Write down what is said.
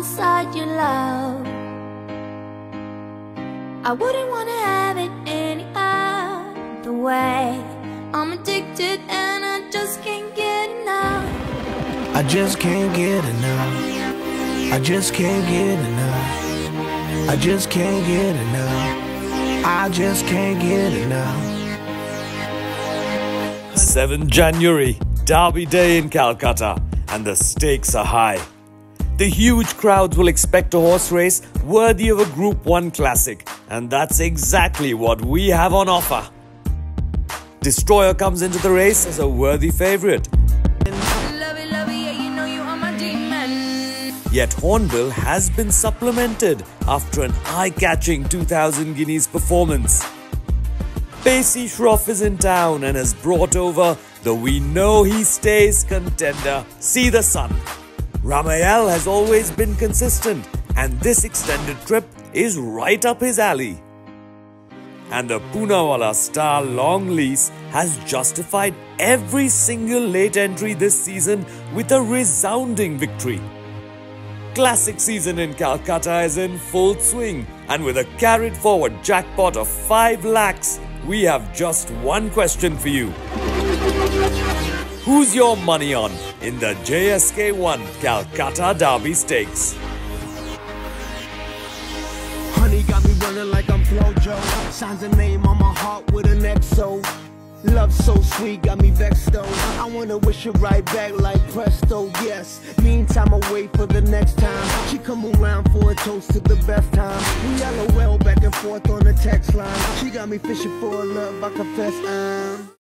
alongside your love. I wouldn't want to have it any other way. I'm addicted and I just can't get enough. I just can't get enough. I just can't get enough. I just can't get enough. I just can't get enough. 7th January, Derby Day in Calcutta, and the stakes are high. The huge crowds will expect a horse race worthy of a Group 1 classic, and that's exactly what we have on offer. Destroyer comes into the race as a worthy favourite. Yet Hornbill has been supplemented after an eye-catching 2000 guineas performance. Pacey Shroff is in town and has brought over the We Know He Stays contender, See the Sun. Ramayal has always been consistent, and this extended trip is right up his alley. And the Poonawalla star Long Lease has justified every single late entry this season with a resounding victory. Classic season in Calcutta is in full swing, and with a carried forward jackpot of 5 lakhs, we have just one question for you. Who's your money on in the JSK1 Calcutta Derby Stakes? Honey got me running like I'm Flojo. Signs a name on my heart with an XO. Love so sweet, got me vexed though. I wanna wish her right back like presto, yes. Meantime, I wait for the next time she come around for a toast to the best time. We LOL back and forth on the text line. She got me fishing for a love, I confess.